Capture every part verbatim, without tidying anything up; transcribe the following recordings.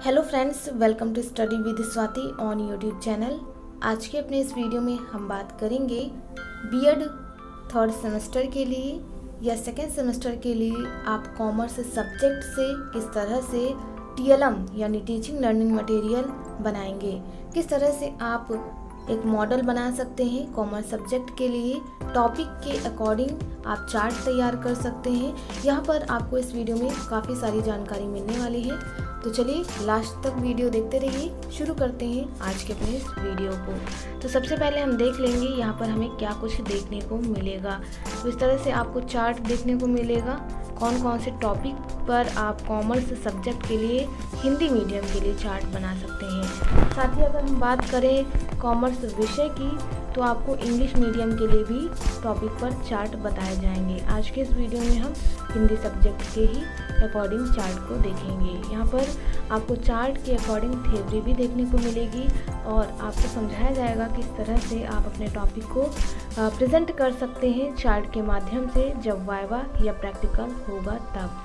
Hello friends, welcome to study with Swati on YouTube channel. आज के अपने इस वीडियो में हम बात करेंगे बीएड थर्ड सेमेस्टर के लिए या सेकेंड सेमेस्टर के लिए आप कॉमर्स सब्जेक्ट से किस तरह से टीएलएम यानी टीचिंग लर्निंग मटेरियल बनाएंगे, किस तरह से आप एक मॉडल बना सकते हैं कॉमर्स सब्जेक्ट के लिए। टॉपिक के अकॉर्डिंग आप चार्ट तैयार कर सकते हैं। यहाँ पर आपको इस वीडियो में काफ़ी सारी जानकारी मिलने वाली है, तो चलिए लास्ट तक वीडियो देखते रहिए। शुरू करते हैं आज के अपने इस वीडियो को। तो सबसे पहले हम देख लेंगे यहाँ पर हमें क्या कुछ देखने को मिलेगा। तो इस तरह से आपको चार्ट देखने को मिलेगा, कौन कौन से टॉपिक पर आप कॉमर्स सब्जेक्ट के लिए हिंदी मीडियम के लिए चार्ट बना सकते हैं। साथ ही अगर हम बात करें कॉमर्स विषय की, तो आपको इंग्लिश मीडियम के लिए भी टॉपिक पर चार्ट बताए जाएंगे। आज के इस वीडियो में हम हिंदी सब्जेक्ट के ही अकॉर्डिंग चार्ट को देखेंगे। यहाँ पर आपको चार्ट के अकॉर्डिंग थ्योरी भी देखने को मिलेगी और आपको समझाया जाएगा किस तरह से आप अपने टॉपिक को प्रेजेंट कर सकते हैं चार्ट के माध्यम से, जब वाइवा या प्रैक्टिकल होगा तब।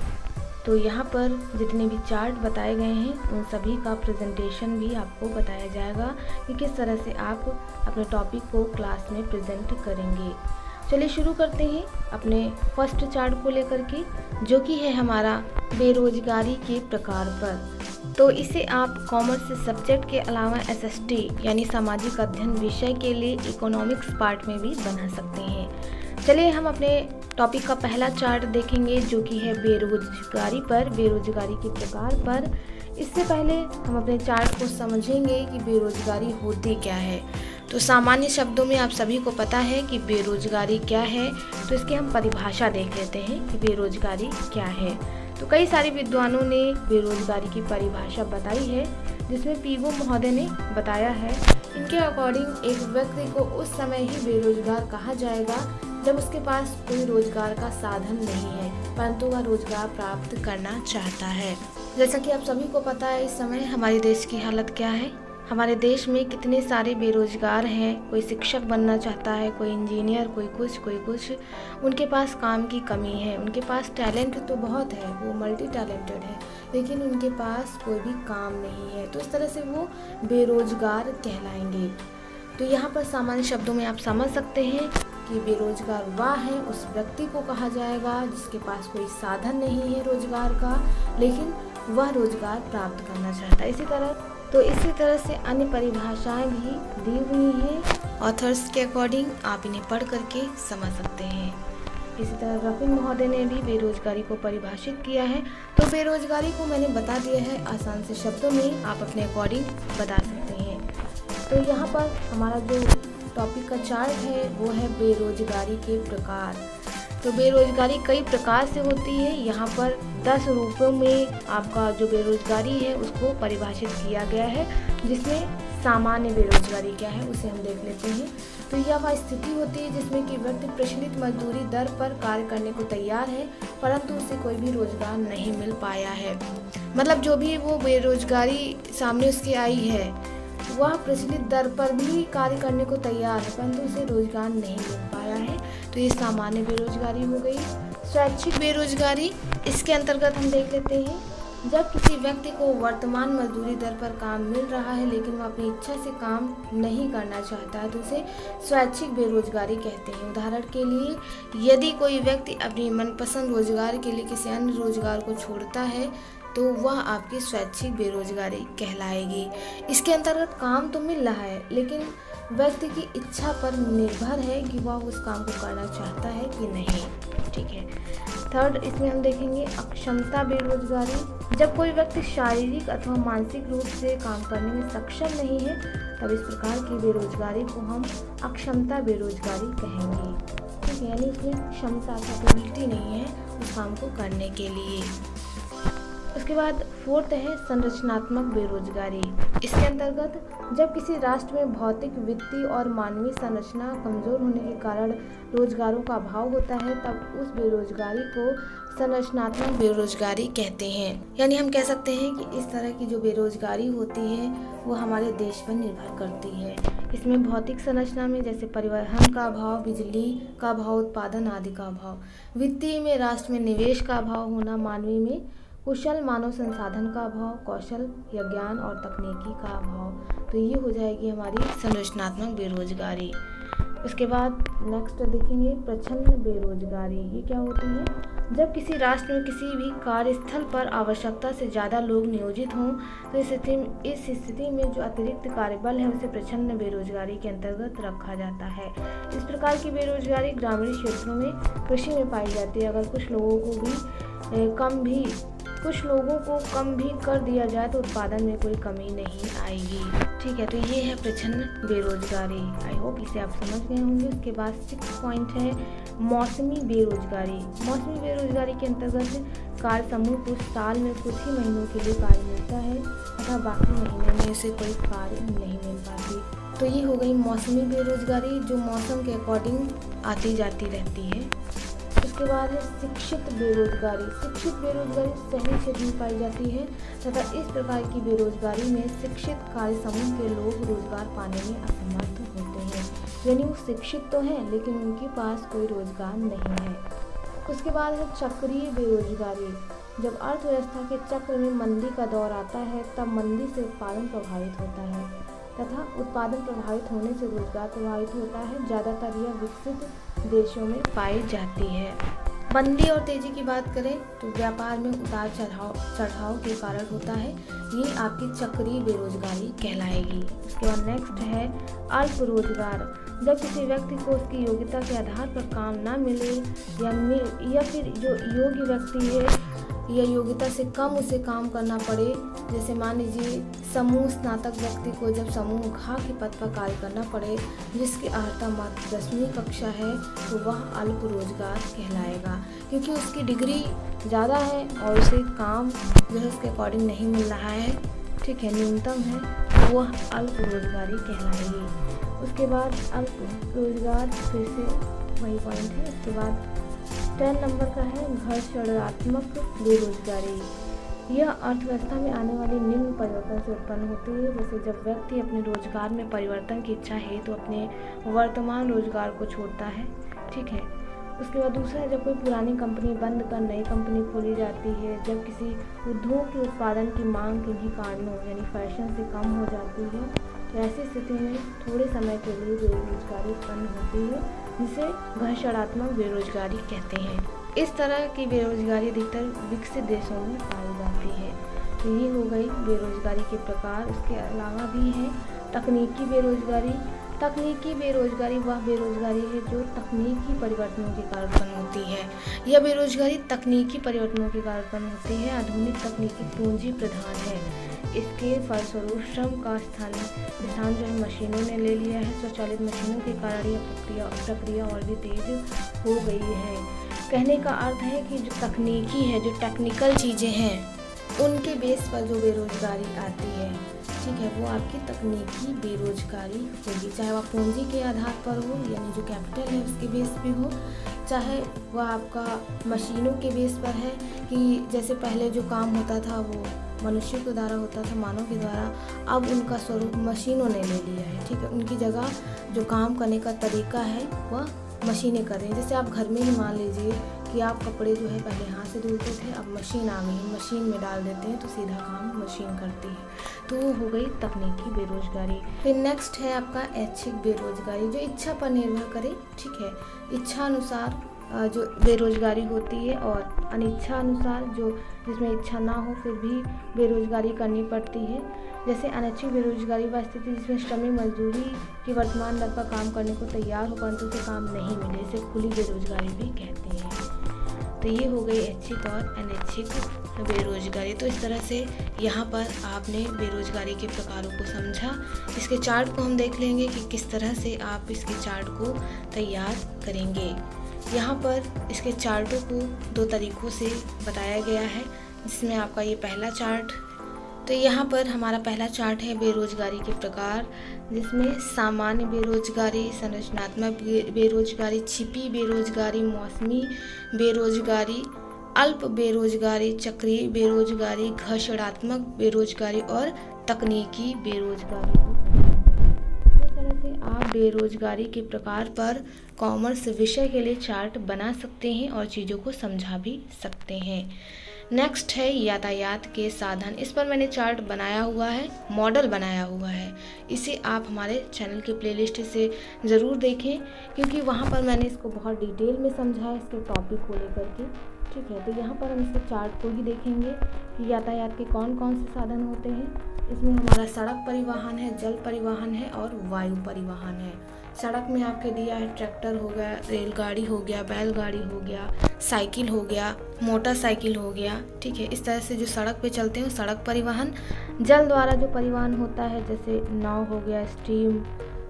तो यहाँ पर जितने भी चार्ट बताए गए हैं उन सभी का प्रेजेंटेशन भी आपको बताया जाएगा कि किस तरह से आप अपने टॉपिक को क्लास में प्रेजेंट करेंगे। चलिए शुरू करते हैं अपने फर्स्ट चार्ट को लेकर के, जो कि है हमारा बेरोजगारी के प्रकार पर। तो इसे आप कॉमर्स सब्जेक्ट के अलावा एसएसटी यानी सामाजिक अध्ययन विषय के लिए इकोनॉमिक्स पार्ट में भी बना सकते हैं। चलिए हम अपने टॉपिक का पहला चार्ट देखेंगे, जो कि है बेरोजगारी पर, बेरोजगारी के प्रकार पर। इससे पहले हम अपने चार्ट को समझेंगे कि बेरोजगारी होती क्या है। तो सामान्य शब्दों में आप सभी को पता है कि बेरोजगारी क्या है, तो इसकी हम परिभाषा देख लेते हैं कि बेरोजगारी क्या है। तो कई सारे विद्वानों ने बेरोजगारी की परिभाषा बताई है, जिसमें पीगो महोदय ने बताया है। इनके अकॉर्डिंग एक व्यक्ति को उस समय ही बेरोजगार कहा जाएगा जब उसके पास कोई रोजगार का साधन नहीं है, परंतु वह रोजगार प्राप्त करना चाहता है। जैसा कि आप सभी को पता है, इस समय हमारे देश की हालत क्या है। हमारे देश में कितने सारे बेरोजगार हैं। कोई शिक्षक बनना चाहता है, कोई इंजीनियर, कोई कुछ कोई कुछ। उनके पास काम की कमी है। उनके पास टैलेंट तो बहुत है, वो मल्टी टैलेंटेड है, लेकिन उनके पास कोई भी काम नहीं है। तो इस तरह से वो बेरोजगार कहलाएंगे। तो यहाँ पर सामान्य शब्दों में आप समझ सकते हैं कि बेरोजगार वह है, उस व्यक्ति को कहा जाएगा जिसके पास कोई साधन नहीं है रोजगार का, लेकिन वह रोजगार प्राप्त करना चाहता है। इसी तरह तो इसी तरह से अन्य परिभाषाएं भी दी हुई हैं ऑथर्स के अकॉर्डिंग, आप इन्हें पढ़ करके समझ सकते हैं। इसी तरह रफीन महोदय ने भी बेरोजगारी को परिभाषित किया है। तो बेरोजगारी को मैंने बता दिया है आसान से शब्दों में, आप अपने अकॉर्डिंग बता सकते हैं। तो यहाँ पर हमारा जो टॉपिक का चार्ट है वो है बेरोजगारी के प्रकार। तो बेरोजगारी कई प्रकार से होती है। यहाँ पर दस रूपों में आपका जो बेरोजगारी है उसको परिभाषित किया गया है, जिसमें सामान्य बेरोजगारी क्या है उसे हम देख लेते हैं। तो यह वह स्थिति होती है जिसमें कि व्यक्ति प्रचलित मजदूरी दर पर कार्य करने को तैयार है, परंतु उसे कोई भी रोजगार नहीं मिल पाया है। मतलब जो भी वो बेरोजगारी सामने उसकी आई है, वह प्रचलित दर पर भी कार्य करने को तैयार है, परंतु उसे रोजगार नहीं मिल पाया है। तो ये सामान्य बेरोजगारी हो गई। स्वैच्छिक बेरोजगारी, इसके अंतर्गत हम देख लेते हैं जब किसी व्यक्ति को वर्तमान मजदूरी दर पर काम मिल रहा है, लेकिन वह अपनी इच्छा से काम नहीं करना चाहता है, तो उसे स्वैच्छिक बेरोजगारी कहते हैं। उदाहरण के लिए, यदि कोई व्यक्ति अपनी मनपसंद रोजगार के लिए किसी अन्य रोजगार को छोड़ता है, तो वह आपकी स्वैच्छिक बेरोजगारी कहलाएगी। इसके अंतर्गत काम तो मिल रहा है, लेकिन व्यक्ति की इच्छा पर निर्भर है कि वह उस काम को करना चाहता है कि नहीं। ठीक है। थर्ड, इसमें हम देखेंगे अक्षमता बेरोजगारी। जब कोई व्यक्ति शारीरिक अथवा मानसिक रूप से काम करने में सक्षम नहीं है, तब इस प्रकार की बेरोजगारी को हम अक्षमता बेरोजगारी कहेंगे। ठीक है, यानी इसमें क्षमता कैपेबिलिटी नहीं है उस काम को करने के लिए। उसके बाद फोर्थ है संरचनात्मक बेरोजगारी। इसके अंतर्गत जब किसी राष्ट्र में भौतिक, वित्तीय और मानवीय संरचना कमजोर होने के कारण रोजगारों का अभाव होता है, तब उस बेरोजगारी को संरचनात्मक बेरोजगारी कहते हैं। यानी हम कह सकते हैं कि इस तरह की जो बेरोजगारी होती है वो हमारे देश पर निर्भर करती है। इसमें भौतिक संरचना में जैसे परिवहन का अभाव, बिजली का अभाव, उत्पादन आदि का अभाव। वित्तीय में राष्ट्र में निवेश का अभाव होना, मानवीय में कुशल मानव संसाधन का अभाव, कौशल या ज्ञान और तकनीकी का अभाव। तो ये हो जाएगी हमारी संरचनात्मक बेरोजगारी। उसके बाद नेक्स्ट देखेंगे प्रच्छन्न बेरोजगारी। ये क्या होती है? जब किसी राष्ट्र में किसी भी कार्यस्थल पर आवश्यकता से ज़्यादा लोग नियोजित हों तो इस स्थिति में इस स्थिति में जो अतिरिक्त कार्यबल है उसे प्रच्छन्न बेरोजगारी के अंतर्गत रखा जाता है। इस प्रकार की बेरोजगारी ग्रामीण क्षेत्रों में कृषि में पाई जाती है। अगर कुछ लोगों को भी ए, कम भी कुछ लोगों को कम भी कर दिया जाए तो उत्पादन में कोई कमी नहीं आएगी। ठीक है, तो ये है प्रच्छन्न बेरोजगारी। आई होप इसे आप समझ गए होंगे। उसके बाद सिक्स पॉइंट है मौसमी बेरोजगारी। मौसमी बेरोजगारी के अंतर्गत कार्य समूह को साल में कुछ ही महीनों के लिए कार्य मिलता है तथा बाकी महीने में इसे कोई कार्य नहीं मिल पाती। तो ये हो गई मौसमी बेरोजगारी जो मौसम के अकॉर्डिंग आती जाती रहती है। उसके बाद है शिक्षित बेरोजगारी। शिक्षित बेरोजगारी शहरी क्षेत्र में पाई जाती है तथा इस प्रकार की बेरोजगारी में शिक्षित कार्य समूह के लोग रोजगार पाने में असमर्थ होते हैं, यानी वो शिक्षित तो हैं लेकिन उनके पास कोई रोजगार नहीं है। उसके बाद है चक्रीय बेरोजगारी। जब अर्थव्यवस्था के चक्र में मंदी का दौर आता है तब मंदी से उत्पादन प्रभावित होता है तथा उत्पादन प्रभावित होने से रोजगार प्रभावित होता है। ज़्यादातर यह विकसित देशों में पाई जाती है। मंदी और तेजी की बात करें तो व्यापार में उतार चढ़ाव चढ़ाव के कारण होता है। ये आपकी चक्रीय बेरोजगारी कहलाएगी। उसके बाद नेक्स्ट है अल्प रोजगार। जब किसी व्यक्ति को उसकी योग्यता के आधार पर काम ना मिले या मिल या फिर जो योग्य व्यक्ति है या योग्यता से कम उसे काम करना पड़े, जैसे मान लीजिए समूह स्नातक व्यक्ति को जब समूह घ के पद पर कार्य करना पड़े जिसकी अर्हता मात्र दसवीं कक्षा है तो वह अल्प रोजगार कहलाएगा, क्योंकि उसकी डिग्री ज़्यादा है और उसे काम जो है उसके अकॉर्डिंग नहीं मिल रहा है, ठीक है, न्यूनतम है, तो वह अल्प रोजगारी कहलाएगी। उसके बाद अल्प रोजगार फिर से वही पॉइंट है। उसके बाद टेन नंबर का है घर्षणात्मक बेरोजगारी। यह अर्थव्यवस्था में आने वाले निम्न परिवर्तन से उत्पन्न होती है, जैसे जब व्यक्ति अपने रोजगार में परिवर्तन की इच्छा है तो अपने वर्तमान रोजगार को छोड़ता है, ठीक है। उसके बाद दूसरा है जब कोई पुरानी कंपनी बंद कर नई कंपनी खोली जाती है, जब किसी उद्योग के उत्पादन की मांग किन्हीं कारणों यानी फैशन से कम हो जाती है तो ऐसी स्थिति में थोड़े समय के लिए बेरोजगारी उत्पन्न होती है, जिसे घर्षणात्मक बेरोजगारी कहते हैं। इस तरह की बेरोजगारी अधिकतर विकसित देशों में पाई जाती है। तो ये हो गई बेरोजगारी के प्रकार। उसके अलावा भी है तकनीकी बेरोजगारी। तकनीकी बेरोजगारी वह बेरोजगारी है जो तकनीकी परिवर्तनों के कारण उत्पन्न होती है। यह बेरोजगारी तकनीकी परिवर्तनों के कारण उत्पन्न होती है। आधुनिक तकनीकी पूंजी प्रधान है। इसके फलस्वरूप श्रम का स्थान स्थान जो है मशीनों ने ले लिया है। स्वचालित मशीनों के कारण यह प्रक्रिया प्रक्रिया और भी तेज हो गई है। कहने का अर्थ है कि जो तकनीकी है, जो टेक्निकल चीज़ें हैं, उनके बेस पर जो बेरोजगारी आती है, ठीक है, वो आपकी तकनीकी बेरोजगारी होगी। चाहे वह पूंजी के आधार पर हो यानी जो कैपिटल है उसके बेस पे हो, चाहे वह आपका मशीनों के बेस पर है कि जैसे पहले जो काम होता था वो मनुष्य के द्वारा होता था, मानव के द्वारा, अब उनका स्वरूप मशीनों ने ले लिया है, ठीक है। उनकी जगह जो काम करने का तरीका है वह मशीनें कर रही हैं। जैसे आप घर में ही मान लीजिए कि आप कपड़े जो है पहले हाथ से धुलते थे, अब मशीन आ गई है, मशीन में डाल देते हैं तो सीधा काम मशीन करती है। तो वो हो गई तकनीकी बेरोजगारी। फिर नेक्स्ट है आपका ऐच्छिक बेरोजगारी, जो इच्छा पर निर्भर करे, ठीक है। इच्छा अनुसार जो बेरोजगारी होती है और अनिच्छा अनुसार जो जिसमें इच्छा ना हो फिर भी बेरोजगारी करनी पड़ती है। जैसे अनैच्छिक बेरोजगारी वह स्थिति जिसमें श्रमिक मजदूरी की वर्तमान दर पर काम करने को तैयार हो परंतु उसे काम नहीं मिले, इसे खुली बेरोजगारी भी कहते हैं। तो ये हो गई ऐच्छिक और अनैच्छिक बेरोजगारी। तो इस तरह से यहाँ पर आपने बेरोजगारी के प्रकारों को समझा। इसके चार्ट को हम देख लेंगे कि किस तरह से आप इसके चार्ट को तैयार करेंगे। यहाँ पर इसके चार्टों को दो तरीक़ों से बताया गया है, जिसमें आपका ये पहला चार्ट, तो यहाँ पर हमारा पहला चार्ट है बेरोजगारी के प्रकार, जिसमें सामान्य बेरोजगारी, संरचनात्मक बेरोजगारी, छिपी बेरोजगारी, मौसमी बेरोजगारी, अल्प बेरोजगारी, चक्रीय बेरोजगारी, घर्षणात्मक बेरोजगारी और तकनीकी बेरोजगारी। आप बेरोजगारी के प्रकार पर कॉमर्स विषय के लिए चार्ट बना सकते हैं और चीज़ों को समझा भी सकते हैं। नेक्स्ट है यातायात के साधन। इस पर मैंने चार्ट बनाया हुआ है, मॉडल बनाया हुआ है। इसे आप हमारे चैनल की प्लेलिस्ट से ज़रूर देखें, क्योंकि वहाँ पर मैंने इसको बहुत डिटेल में समझा है, इसके टॉपिक को लेकर के। ठीक है, तो यहाँ पर हम इसके चार्ट को ही देखेंगे कि यातायात के कौन कौन से साधन होते हैं। इसमें हमारा सड़क परिवहन है, जल परिवहन है और वायु परिवहन है। सड़क में आपके दिया है ट्रैक्टर हो गया, रेलगाड़ी हो गया, बैलगाड़ी हो गया, साइकिल हो गया, मोटरसाइकिल हो गया। ठीक है, इस तरह से जो सड़क पे चलते हैं सड़क परिवहन। जल द्वारा जो परिवहन होता है, जैसे नाव हो गया, स्टीम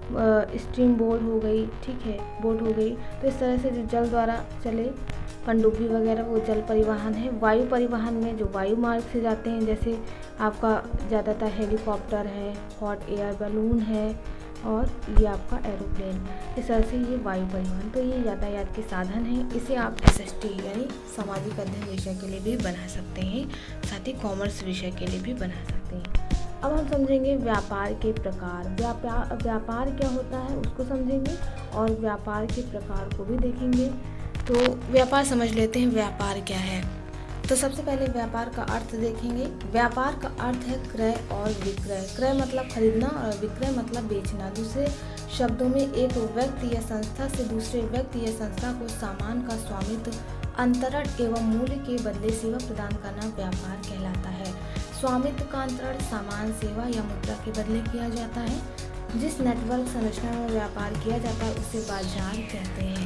स्टीम बोट हो गई, ठीक है, बोट हो गई। तो इस तरह से जो जल द्वारा चले, पनडुब्बी वगैरह, वो जल परिवहन है। वायु परिवहन में जो वायु मार्ग से जाते हैं, जैसे आपका ज़्यादातर हेलीकॉप्टर है, हॉट एयर बैलून है और ये आपका एरोप्लेन। इस तरह से ये वायु परिवहन। तो ये यातायात के साधन हैं। इसे आप एस एस टी यानी सामाजिक अध्ययन विषय के लिए भी बना सकते हैं, साथ ही कॉमर्स विषय के लिए भी बना सकते हैं। अब हम समझेंगे व्यापार के प्रकार। व्यापार व्यापार क्या होता है उसको समझेंगे और व्यापार के प्रकार को भी देखेंगे। तो व्यापार समझ लेते हैं, व्यापार क्या है। तो सबसे पहले व्यापार का अर्थ देखेंगे। व्यापार का अर्थ है क्रय और विक्रय। क्रय मतलब खरीदना और विक्रय मतलब बेचना। दूसरे शब्दों में एक व्यक्ति या संस्था से दूसरे व्यक्ति या संस्था को सामान का स्वामित्व, अंतरण एवं मूल्य के बदले सेवा प्रदान करना व्यापार कहलाता है। स्वामित्व का अंतरण सामान, सेवा या मुद्रा के बदले किया जाता है। जिस नेटवर्क संरचना में व्यापार किया जाता है उसे बाजार कहते हैं।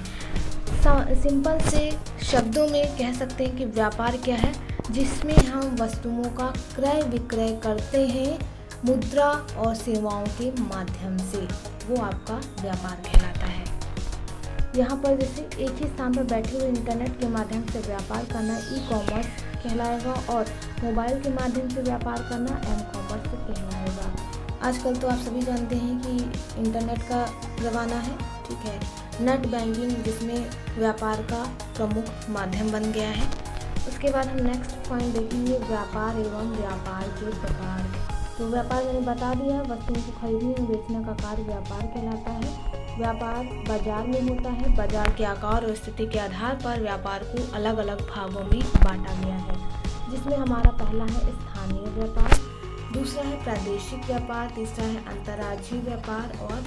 सिंपल से शब्दों में कह सकते हैं कि व्यापार क्या है, जिसमें हम वस्तुओं का क्रय विक्रय करते हैं मुद्रा और सेवाओं के माध्यम से, वो आपका व्यापार कहलाता है। यहाँ पर जैसे एक ही स्थान पर बैठे हुए इंटरनेट के माध्यम से व्यापार करना ई कॉमर्स कहलाएगा और मोबाइल के माध्यम से व्यापार करना एम कॉमर्स कहलाएगा। आजकल तो आप सभी जानते हैं कि इंटरनेट का ज़माना है, ठीक है, नेट बैंकिंग जिसमें व्यापार का प्रमुख माध्यम बन गया है। उसके बाद हम नेक्स्ट पॉइंट देखेंगे, व्यापार एवं व्यापार के प्रकार। तो व्यापार मैंने बता दिया, वस्तुओं को खरीदने और बेचने का कार्य व्यापार कहलाता है। व्यापार बाजार में होता है। बाजार के आकार और स्थिति के आधार पर व्यापार को अलग अलग भागों में बांटा गया है, जिसमें हमारा पहला है स्थानीय व्यापार, दूसरा है प्रादेशिक व्यापार, तीसरा है अंतर्राज्यीय व्यापार और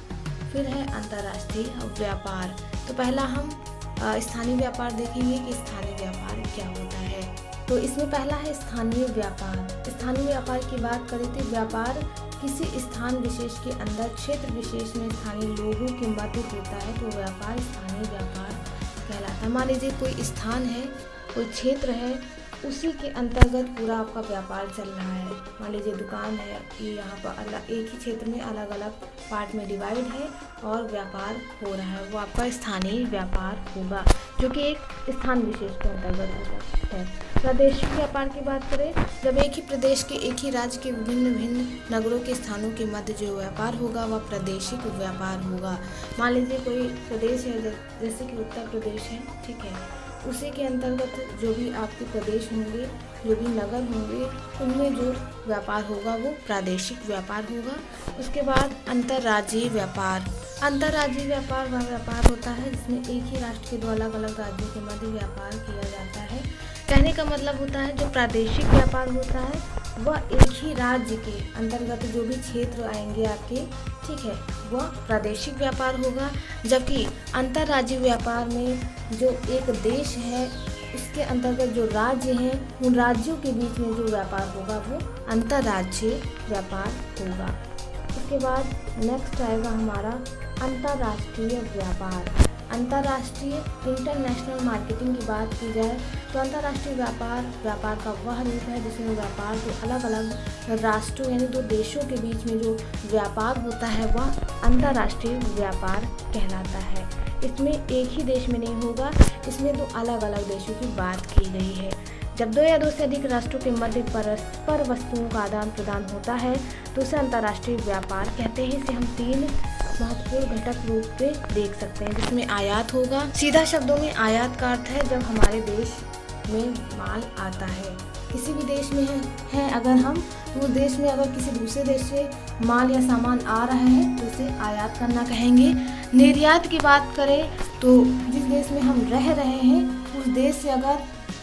फिर है अंतर्राष्ट्रीय व्यापार। तो पहला हम स्थानीय व्यापार देखेंगे कि स्थानीय व्यापार क्या होता है। तो इसमें पहला है स्थानीय व्यापार। स्थानीय व्यापार की बात करें तो व्यापार किसी स्थान विशेष के अंदर क्षेत्र विशेष में स्थानीय लोगों के मध्य होता है, तो व्यापार स्थानीय व्यापार कहलाता है। मान लीजिए कोई स्थान है, कोई क्षेत्र है, उसी के अंतर्गत पूरा आपका व्यापार चल रहा है। मान लीजिए दुकान है, ये यहाँ पर अलग एक ही क्षेत्र में अलग अलग पार्ट में डिवाइड है और व्यापार हो रहा है, वो आपका स्थानीय व्यापार होगा, जो कि एक स्थान विशेष के अंतर्गत होता है। प्रादेशिक व्यापार की बात करें, जब एक ही प्रदेश के एक ही राज्य के विभिन्न विभिन्न नगरों के स्थानों के मध्य जो व्यापार होगा वह प्रादेशिक व्यापार होगा। मान लीजिए कोई प्रदेश है, जैसे कि उत्तर प्रदेश है, ठीक है, उसी के अंतर्गत जो भी आपके प्रदेश होंगे, जो भी नगर होंगे, उनमें जो व्यापार होगा वो प्रादेशिक व्यापार होगा। उसके बाद अंतर्राज्यीय व्यापार। अंतर्राज्यीय व्यापार वह व्यापार होता है जिसमें एक ही राष्ट्र के दो अलग अलग राज्यों के मध्य व्यापार किया जाता है। कहने का मतलब होता है जो प्रादेशिक व्यापार होता है वह एक ही राज्य के अंतर्गत जो भी क्षेत्र आएंगे आपके, ठीक है, वह प्रादेशिक व्यापार होगा। जबकि अंतर्राज्यीय व्यापार में जो एक देश है उसके अंतर्गत जो राज्य हैं उन राज्यों के बीच में जो व्यापार होगा वो अंतर्राज्यीय व्यापार होगा। उसके बाद नेक्स्ट आएगा हमारा अंतर्राष्ट्रीय व्यापार। अंतर्राष्ट्रीय इंटरनेशनल मार्केटिंग की बात की जाए तो अंतर्राष्ट्रीय व्यापार व्यापार का वह रूप है जिसमें व्यापार जो अलग अलग राष्ट्रों यानी दो देशों के बीच में जो व्यापार होता है वह अंतर्राष्ट्रीय व्यापार कहलाता है। इसमें एक ही देश में नहीं होगा, इसमें दो अलग अलग देशों की बात की गई है। जब दो या दो से अधिक राष्ट्रों के मध्य परस्पर वस्तुओं का आदान प्रदान होता है तो उसे अंतर्राष्ट्रीय व्यापार कहते हैं। इसे हम तीन महत्वपूर्ण घटक रूप से देख सकते हैं, जिसमें आयात होगा। सीधा शब्दों में आयात का अर्थ है जब हमारे देश में माल आता है, किसी भी देश में है, है अगर हम वो देश में अगर किसी दूसरे देश से माल या सामान आ रहा है तो उसे आयात करना कहेंगे। निर्यात की बात करें तो जिस देश में हम रह रहे हैं उस देश से अगर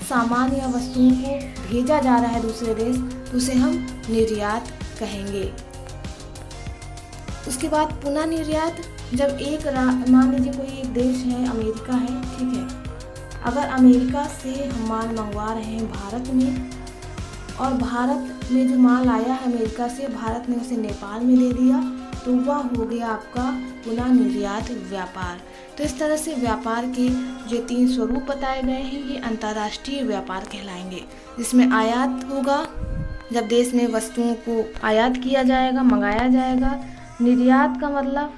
सामान या वस्तुओं को भेजा जा रहा है दूसरे देश तो उसे हम निर्यात कहेंगे। उसके बाद पुनः निर्यात, जब एक मान लीजिए कोई एक देश है, अमेरिका है, ठीक है, अगर अमेरिका से हम माल मंगवा रहे हैं भारत में और भारत में जो माल आया है अमेरिका से, भारत ने उसे नेपाल में दे दिया तो वह हो गया आपका पुनः निर्यात व्यापार। तो इस तरह से व्यापार के जो तीन स्वरूप बताए गए हैं ये अंतर्राष्ट्रीय व्यापार कहलाएंगे, जिसमें आयात होगा जब देश में वस्तुओं को आयात किया जाएगा, मंगाया जाएगा। निर्यात का मतलब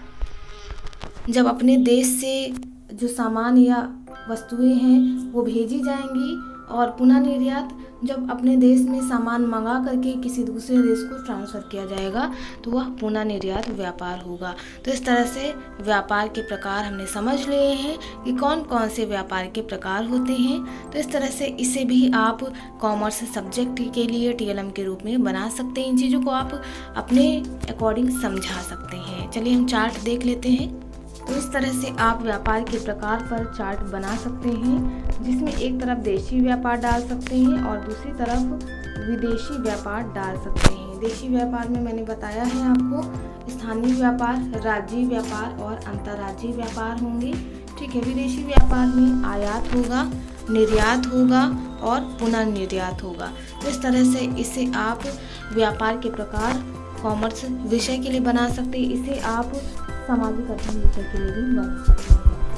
जब अपने देश से जो सामान या वस्तुएं हैं वो भेजी जाएंगी, और पुनः निर्यात जब अपने देश में सामान मंगा करके किसी दूसरे देश को ट्रांसफ़र किया जाएगा तो वह पुनः निर्यात व्यापार होगा। तो इस तरह से व्यापार के प्रकार हमने समझ लिए हैं कि कौन कौन से व्यापार के प्रकार होते हैं। तो इस तरह से इसे भी आप कॉमर्स सब्जेक्ट के लिए टी एल एम के रूप में बना सकते हैं। इन चीज़ों को आप अपने अकॉर्डिंग समझा सकते हैं। चलिए हम चार्ट देख लेते हैं। तो इस तरह से आप व्यापार के प्रकार पर चार्ट बना सकते हैं, जिसमें एक तरफ देशी व्यापार डाल सकते हैं और दूसरी तरफ विदेशी व्यापार डाल सकते हैं। देशी व्यापार में मैंने बताया है आपको स्थानीय व्यापार, राज्यीय व्यापार और अंतर्राज्यीय व्यापार होंगे, ठीक है। विदेशी व्यापार में आयात होगा, निर्यात होगा और पुनः निर्यात होगा। तो इस तरह से इसे आप व्यापार के प्रकार कॉमर्स विषय के लिए बना सकते हैं। इसे आप सामाजिक अध्ययन विषय के लिए भी बना सकते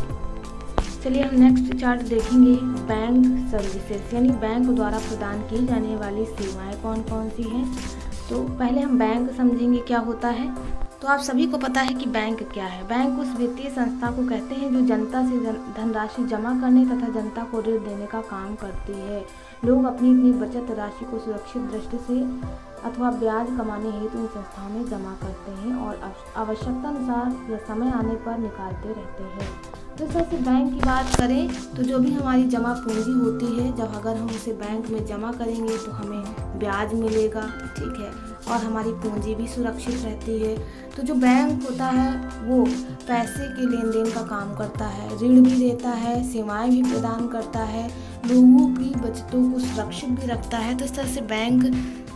हैं। चलिए हम नेक्स्ट चार्ट देखेंगे। बैंक सर्विसेज यानी बैंक द्वारा प्रदान की जाने वाली सेवाएं कौन कौन सी हैं। तो पहले हम बैंक समझेंगे क्या होता है। तो आप सभी को पता है कि बैंक क्या है। बैंक उस वित्तीय संस्था को कहते हैं जो जनता से धनराशि जमा करने तथा जनता को ऋण देने का काम करती है। लोग अपनी अपनी बचत राशि को सुरक्षित दृष्टि से अथवा ब्याज कमाने हेतु इन संस्थाओं में जमा करते हैं और आवश्यकता अनुसार या समय आने पर निकालते रहते हैं। तो इस तरह से बैंक की बात करें तो जो भी हमारी जमा पूंजी होती है, जब अगर हम उसे बैंक में जमा करेंगे तो हमें ब्याज मिलेगा, ठीक है, और हमारी पूंजी भी सुरक्षित रहती है। तो जो बैंक होता है वो पैसे के लेन देन का काम करता है, ऋण भी देता है, सेवाएं भी प्रदान करता है, लोगों की बचतों को सुरक्षित भी रखता है। तो इस तरह से बैंक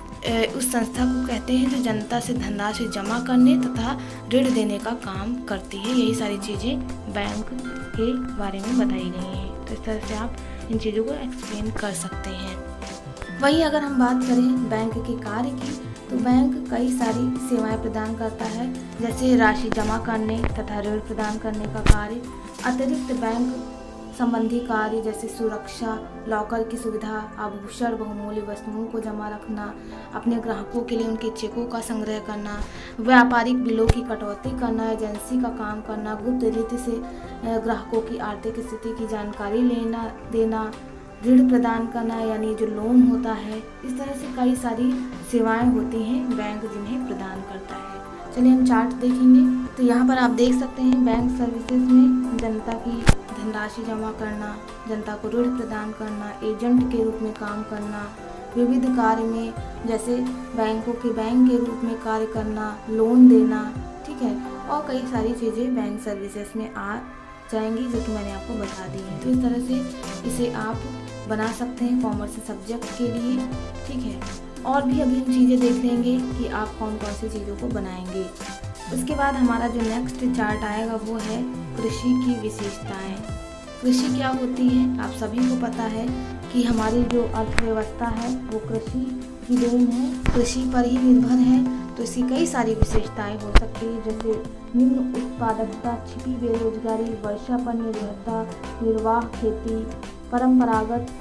उस संस्था को कहते हैं जो जनता से धनराशि जमा करने तथा ऋण देने का काम करती है। यही सारी चीज़ें बैंक के बारे में बताई गई हैं। तो इस तरह से आप इन चीज़ों को एक्सप्लेन कर सकते हैं। वहीं अगर हम बात करें बैंक के कार्य की तो बैंक कई सारी सेवाएं प्रदान करता है, जैसे राशि जमा करने तथा ऋण प्रदान करने का कार्य, अतिरिक्त बैंक संबंधी कार्य जैसे सुरक्षा, लॉकर की सुविधा, आभूषण, बहुमूल्य वस्तुओं को जमा रखना, अपने ग्राहकों के लिए उनके चेकों का संग्रह करना, व्यापारिक बिलों की कटौती करना, एजेंसी का काम करना, गुप्त रीति से ग्राहकों की आर्थिक स्थिति की जानकारी लेना देना, ऋण प्रदान करना यानी जो लोन होता है। इस तरह से कई सारी सेवाएं होती हैं बैंक जिन्हें प्रदान करता है। चलिए हम चार्ट देखेंगे। तो यहाँ पर आप देख सकते हैं बैंक सर्विसेज में जनता की धनराशि जमा करना, जनता को ऋण प्रदान करना, एजेंट के रूप में काम करना, विविध कार्य में जैसे बैंकों के बैंक के रूप में कार्य करना, लोन देना, ठीक है, और कई सारी चीज़ें बैंक सर्विसेज में आ जाएंगी जो कि मैंने आपको बता दी है। तो इस तरह से इसे आप बना सकते हैं कॉमर्स सब्जेक्ट के लिए, ठीक है। और भी अभी हम चीज़ें देख लेंगे कि आप कौन कौन सी चीज़ों को बनाएंगे। उसके बाद हमारा जो नेक्स्ट चार्ट आएगा वो है कृषि की विशेषताएं। कृषि क्या होती है आप सभी को पता है कि हमारी जो अर्थव्यवस्था है वो कृषि की देन है, कृषि पर ही निर्भर है। तो इसकी कई सारी विशेषताएं हो सकती है, जैसे निम्न उत्पादकता, छिपी बेरोजगारी, वर्षा पर निर्भरता, निर्वाह खेती, परंपरागत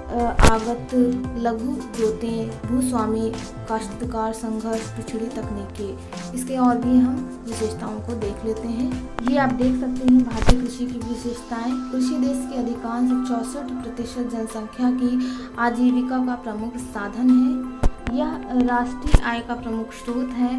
आगत लघु जोतें, भूस्वामी काश्तकार संघर्ष, पिछड़ी तकनीकें। इसके और भी हम विशेषताओं को देख लेते हैं। ये आप देख सकते हैं भारतीय कृषि की विशेषताएं। कृषि देश के अधिकांश चौसठ प्रतिशत जनसंख्या की आजीविका का प्रमुख साधन है। यह राष्ट्रीय आय का प्रमुख स्रोत है।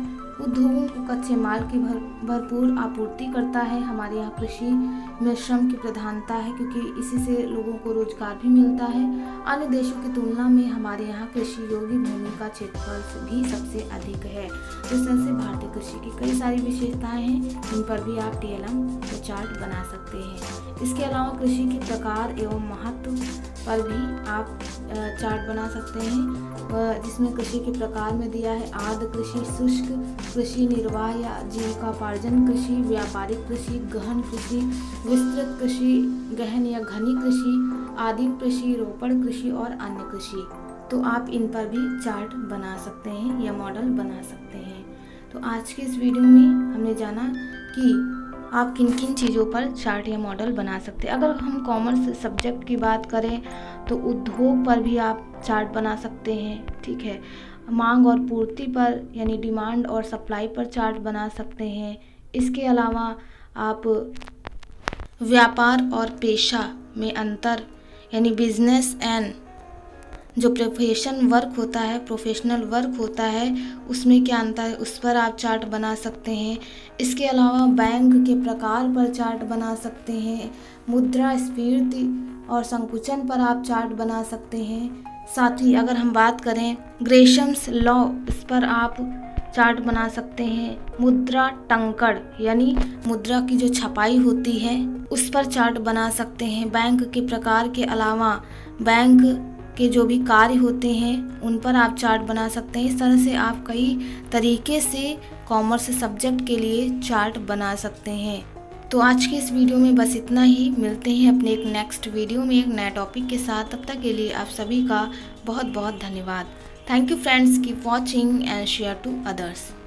उद्योगों को कच्चे माल की भर भरपूर आपूर्ति करता है। हमारे यहाँ कृषि में श्रम की प्रधानता है क्योंकि इसी से लोगों को रोजगार भी मिलता है। अन्य देशों की तुलना में हमारे यहाँ कृषि योग्य भूमि का क्षेत्रफल भी सबसे अधिक है। तो इस तरह से भारतीय कृषि की कई सारी विशेषताएं हैं, इन पर भी आप टी एल एम को चार्ट बना सकते हैं। इसके अलावा कृषि के प्रकार एवं महत्व पर भी आप चार्ट बना सकते हैं, जिसमें कृषि के प्रकार में दिया है आर्द्र कृषि, शुष्क कृषि, निर्वाह या जीविकोपार्जन कृषि, व्यापारिक कृषि, गहन कृषि, विस्तृत कृषि, गहन या घनी कृषि, आदिम कृषि, रोपण कृषि और अन्य कृषि। तो आप इन पर भी चार्ट बना सकते हैं या मॉडल बना सकते हैं। तो आज के इस वीडियो में हमने जाना कि आप किन किन चीज़ों पर चार्ट या मॉडल बना सकते हैं। अगर हम कॉमर्स सब्जेक्ट की बात करें तो उद्योग पर भी आप चार्ट बना सकते हैं, ठीक है। मांग और पूर्ति पर यानी डिमांड और सप्लाई पर चार्ट बना सकते हैं। इसके अलावा आप व्यापार और पेशा में अंतर यानी बिजनेस एंड जो प्रोफेशन वर्क होता है प्रोफेशनल वर्क होता है उसमें क्या अंतर है, उस पर आप चार्ट बना सकते हैं। इसके अलावा बैंक के प्रकार पर चार्ट बना सकते हैं। मुद्रास्फीति और संकुचन पर आप चार्ट बना सकते हैं। साथ ही अगर हम बात करें ग्रेशम्स लॉ, इस पर आप चार्ट बना सकते हैं। मुद्रा टंकण यानी मुद्रा की जो छपाई होती है उस पर चार्ट बना सकते हैं। बैंक के प्रकार के अलावा बैंक के जो भी कार्य होते हैं उन पर आप चार्ट बना सकते हैं। इस तरह से आप कई तरीके से कॉमर्स सब्जेक्ट के लिए चार्ट बना सकते हैं। तो आज के इस वीडियो में बस इतना ही। मिलते हैं अपने एक नेक्स्ट वीडियो में एक नया टॉपिक के साथ। तब तक के लिए आप सभी का बहुत बहुत धन्यवाद। Thank you friends, keep watching and share to others.